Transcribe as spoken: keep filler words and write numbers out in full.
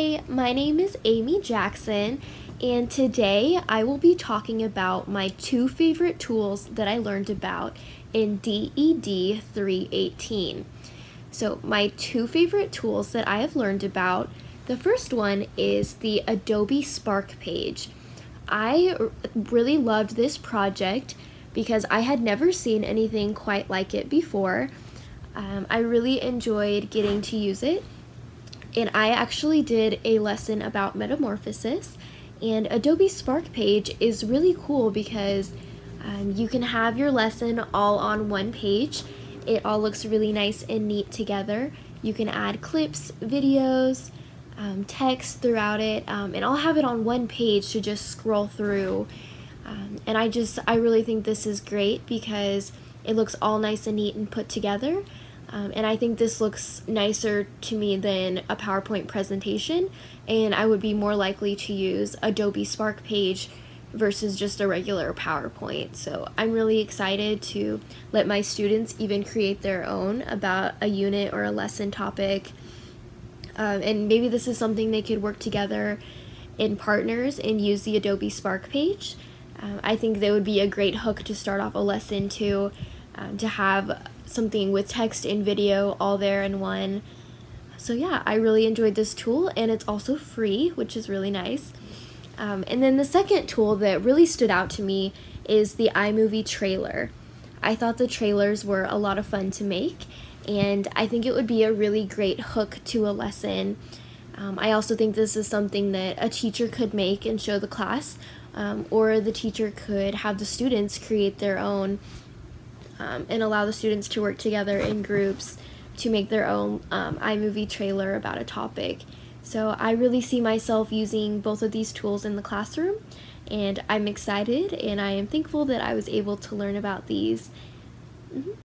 Hi, my name is Amy Jackson, and today I will be talking about my two favorite tools that I learned about in D E D three eighteen. So my two favorite tools that I have learned about, the first one is the Adobe Spark page. I really loved this project because I had never seen anything quite like it before. Um, I really enjoyed getting to use it. And I actually did a lesson about metamorphosis, and Adobe Spark page is really cool because um, you can have your lesson all on one page. It all looks really nice and neat together. You can add clips, videos, um, text throughout it, um, and I'll have it on one page to just scroll through. Um, and I just, I really think this is great because it looks all nice and neat and put together. Um, and I think this looks nicer to me than a PowerPoint presentation, and I would be more likely to use Adobe Spark page versus just a regular PowerPoint. So I'm really excited to let my students even create their own about a unit or a lesson topic. Um, and maybe this is something they could work together in partners and use the Adobe Spark page. Um, I think that would be a great hook to start off a lesson too, um, to have something with text and video all there in one. So yeah, I really enjoyed this tool, and it's also free, which is really nice. Um, and then the second tool that really stood out to me is the iMovie trailer. I thought the trailers were a lot of fun to make, and I think it would be a really great hook to a lesson. Um, I also think this is something that a teacher could make and show the class, um, or the teacher could have the students create their own Um, and allow the students to work together in groups to make their own um, iMovie trailer about a topic. So I really see myself using both of these tools in the classroom, and I'm excited and I am thankful that I was able to learn about these. Mm-hmm.